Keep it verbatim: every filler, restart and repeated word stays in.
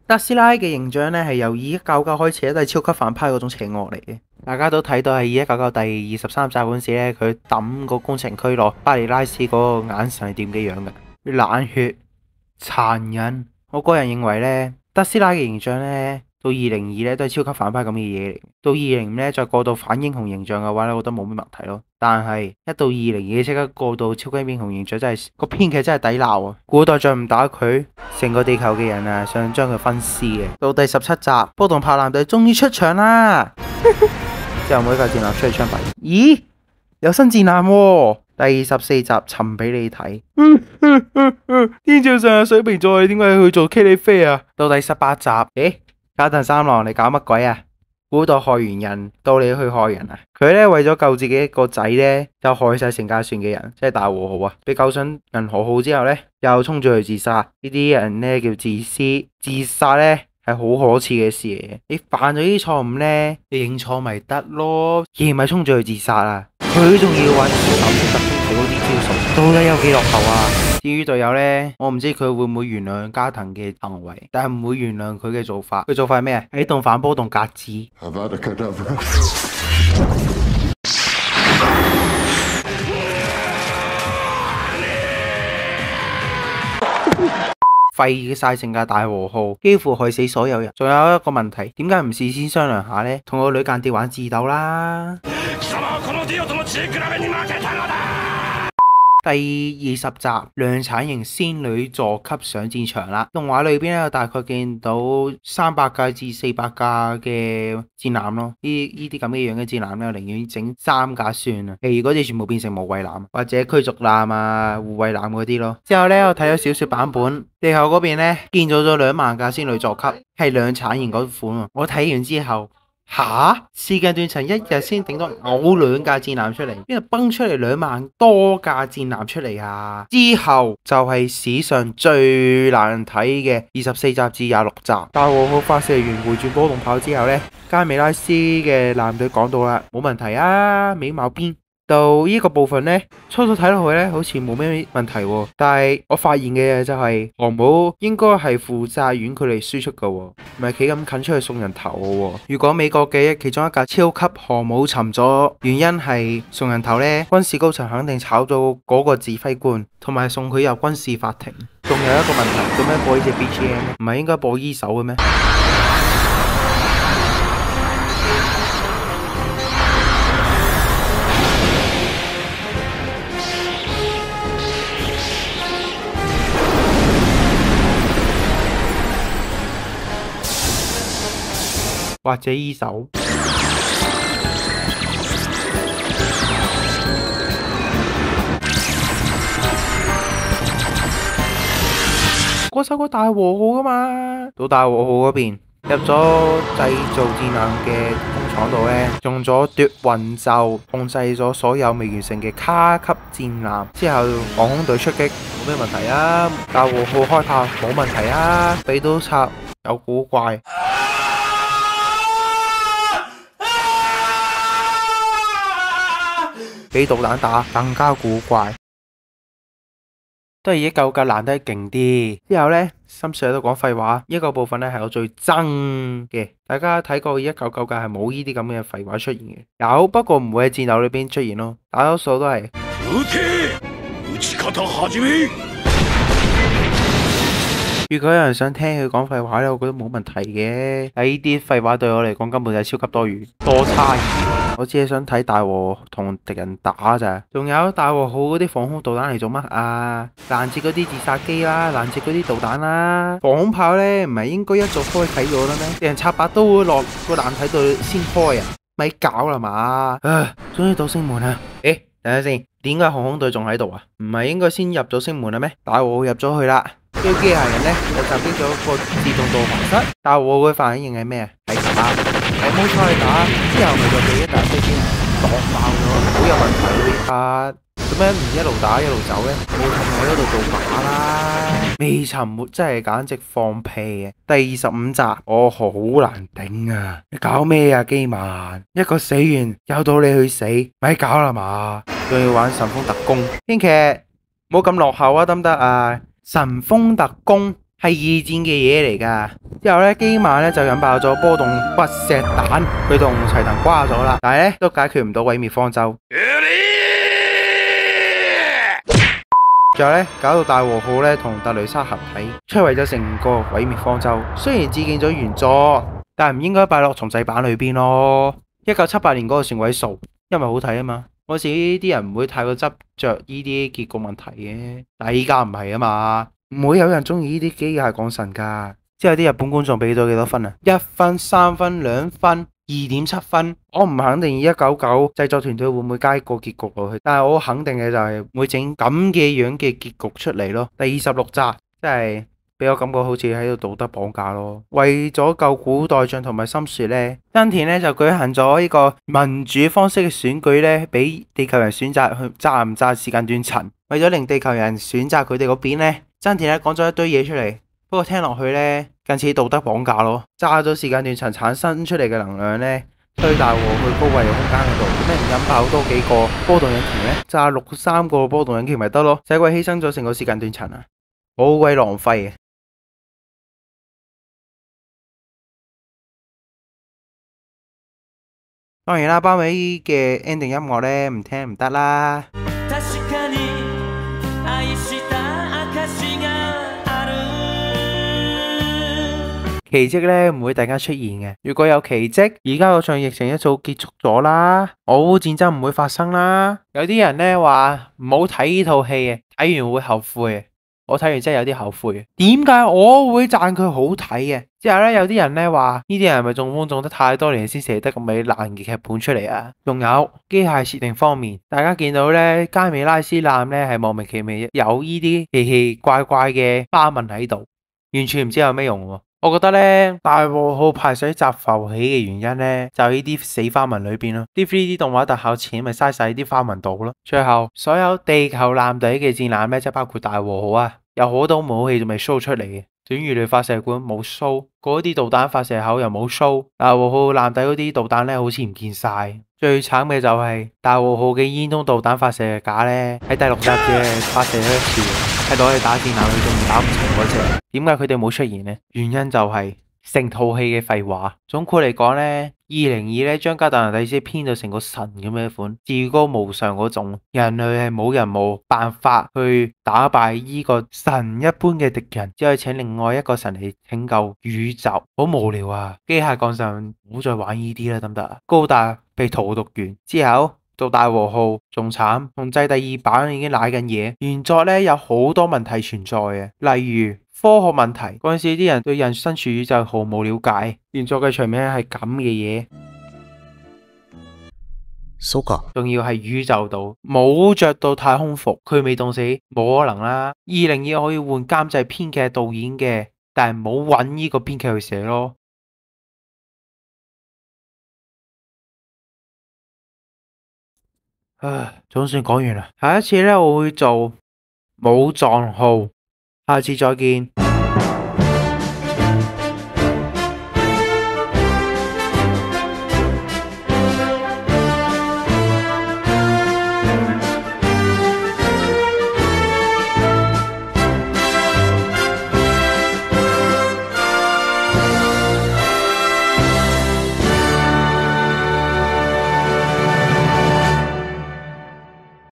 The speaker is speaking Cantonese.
特斯拉嘅形象咧係由二一九九開始咧都係超級反派嗰種邪惡嚟嘅。大家都睇到係二一九九第二十三集嗰陣時咧，佢抌個工程區落巴里拉斯嗰個眼神係點嘅樣嘅？冷血、殘忍。我個人認為咧，特斯拉嘅形象咧到二零二咧都係超級反派咁嘅嘢嚟。到二零五咧再過到反英雄形象嘅話咧，我覺得冇咩問題咯。但係一到二零二即刻過到超級英雄形象，真係個編劇真係抵鬧啊！古代再唔打佢，成個地球嘅人啊想將佢分屍嘅。到第十七集，波動炮艦隊終於出場啦！之後每一架戰艦出去槍斃。咦？有新戰艦喎！第二十四集尋俾你睇。天照上有水瓶座，你點解去做 K 里飛啊？到第十八集，誒，加藤三郎你搞乜鬼啊？古代害完人，到你去害人啊！佢咧為咗救自己一個仔咧，就害晒成架船嘅人，即係大和號啊！被救上銀河號之後咧，又衝咗去自殺。呢啲人咧叫自私，自殺咧係好可恥嘅事嚟嘅。你犯咗呢啲錯誤咧，你認錯咪得咯，而唔係衝咗去自殺啊！佢仲要玩自首特別嗰啲招數，到底有幾落後啊？至於隊友呢，我唔知佢會唔會原諒加藤嘅行為，但係唔會原諒佢嘅做法。佢做法係咩啊？啟動反波動格子。廢晒成架大和號，幾乎害死所有人。仲有一個問題，點解唔事先商量下呢？同個女間諜玩自鬥啦。第二十集量產型仙女座級上戰場啦！動畫裏邊咧，大概見到三百架至四百架嘅戰艦咯。呢呢啲咁嘅樣嘅戰艦咧，我寧願整三架算啦，其餘嗰啲全部變成無畏艦或者驅逐艦啊、護衛艦嗰啲咯。之後咧，我睇咗小說版本，地球嗰邊咧建造咗兩萬架仙女座級，係量產型嗰款。我睇完之後。吓！時間斷層一日先頂多嘔兩架戰艦出嚟，邊度崩出嚟兩萬多架戰艦出嚟啊？之後就係史上最難睇嘅二十四集至廿六集。大和號發射完回轉波動炮之後呢，加美拉斯嘅艦隊講到啦，冇問題啊，美貌邊。到呢個部分呢，初初睇落去呢，好似冇咩問題喎。但係我發現嘅嘢就係航母應該係負責遠距離輸出嘅，唔係企咁近出去送人頭嘅。如果美國嘅其中一架超級航母沉咗，原因係送人頭呢，軍事高層肯定炒咗嗰個指揮官，同埋送佢入軍事法庭。仲有一個問題，做咩播呢隻 B G M 呢？唔係應該播呢首嘅咩？或者依首嗰首個大和號噶嘛，到大和號嗰邊入咗製造戰艦嘅工廠度呢，用咗奪魂咒控制咗所有未完成嘅卡級戰艦，之後航空隊出擊冇咩問題啊，大和號開炮冇問題啊，俾刀插有古怪。俾導彈打更加古怪，都係一舊架爛得勁啲。之後呢，心水都講廢話，呢個部分呢係我最憎嘅。大家睇過一九九架係冇呢啲咁嘅廢話出現嘅，有不過唔會喺戰鬥裏邊出現咯，大多數都係。如果有人想聽佢講廢話呢，我覺得冇問題嘅。但呢啲廢話對我嚟講根本就係超級多餘，多差異。我只係想睇大和同敵人打咋，仲有大和號嗰啲防空導彈嚟做乜啊？攔截嗰啲自殺機啦，攔截嗰啲導彈啦，防空炮呢唔係應該一早開啟咗啦咩？敵人插把刀落個艦體度先開啊，咪搞啦嘛！啊，終於到星門啦！誒，等下先，點解航空隊仲喺度啊？唔係應該先入咗星門啦咩？大和號入咗去啦。個機械人咧就襲擊咗個自動導航室，大和號嘅反應係咩啊？係打，係冇錯去打，之後咪就俾一架飛機擋爆咗，好有問題呢啲卡。做咩唔一路打一路走咧？冇同我喺度做靶啦！未沉沒真係簡直放屁啊！第二十五集，我好難頂啊！你搞咩啊，基曼？一個死完又到你去死，咪搞啦嘛！仲要玩神風特工，編劇冇咁落後啊，得唔得啊？神風特工係二戰嘅嘢嚟噶。之後咧，基馬咧就引爆咗波動核石彈，佢同齊藤瓜咗啦，但係咧都解決唔到毀滅方舟。最後咧，搞到大和號咧同特雷莎合體，摧毀咗成個毀滅方舟。雖然致敬咗原作，但係唔應該擺落重製版裏邊咯。一九七八年嗰個算位數，因為好睇啊嘛。嗰時啲人唔會太過執着呢啲結局問題嘅，但係依家唔係啊嘛，唔會有人中意呢啲機械降神噶。之後啲日本觀眾俾咗幾多分啊？一分、三分、兩分、二點七分。我唔肯定一九九製作團隊會唔會加個結局落去，但係我肯定嘅就係會整咁嘅樣嘅結局出嚟咯。第二十六集真係俾我感覺好似喺度道德綁架咯。為咗救古代將同埋深雪呢，真田呢就舉行咗呢個民主方式嘅選舉呢，俾地球人選擇去炸唔炸時間斷層。為咗令地球人選擇佢哋嗰邊呢，真田呢講咗一堆嘢出嚟。不過聽落去呢，近似道德綁架咯。炸咗時間斷層產生出嚟嘅能量呢，推大和去高位嘅空間嗰度，點解唔引爆多幾個波動引擎呢？炸六三個波動引擎咪得咯？使鬼犧牲咗成個時間斷層啊！好鬼浪費啊！當然啦，班尾嘅 ending 音樂呢，唔聽唔得啦。奇蹟咧唔會突然間出現嘅。如果有奇蹟，而家嗰場疫情一早結束咗啦，俄烏戰爭唔會發生啦。有啲人咧話唔好睇呢套戲嘅，睇完會後悔嘅。我睇完真係有啲後悔嘅。點解我會讚佢好睇嘅？之後咧有啲人咧話呢啲人係咪中風中得太多年先寫得咁美爛嘅劇本出嚟啊？仲有機械設定方面，大家見到咧加美拉斯艦咧係莫名其妙有呢啲奇奇怪怪嘅花紋喺度，完全唔知有咩用喎。我覺得咧大和號排水閘浮起嘅原因咧，就喺呢啲死花紋裏邊咯。啲 三 D 動畫特效錢咪嘥晒啲花紋度咯。最後所有地球艦隊嘅戰艦咧，即係包括大和號啊，有好多武器仲未 show 出嚟嘅。短魚雷發射管冇 show，嗰啲導彈發射口又冇 show。大和號艦底嗰啲導彈咧，好似唔見晒。最慘嘅就係大和號嘅煙囪導彈發射架咧，喺第六集嘅發射咗一次。係攞去打戰艦，佢仲打唔成嗰隻。點解佢哋冇出現呢？原因就係成套戲嘅廢話。總括嚟講呢，二零二呢將加特蘭蒂斯編到成個神咁嘅款，至高無上嗰種。人類係冇人冇辦法去打敗呢個神一般嘅敵人，只可以請另外一個神嚟拯救宇宙。好無聊啊！機械降神，唔好再玩呢啲啦，得唔得？高達被荼毒完之後。到大和號仲慘，同製第二版已經瀨緊嘢。原作咧有好多問題存在嘅，例如科學問題。嗰陣時啲人對人身處宇宙毫無了解。原作嘅場面係咁嘅嘢，仲要係宇宙度冇着到太空服，佢未凍死，冇可能啦。二零二可以換監製、編劇、導演嘅，但係冇揾呢個編劇去寫咯。唉，總算講完啦。下一次咧，我會做武藏號。下次再見。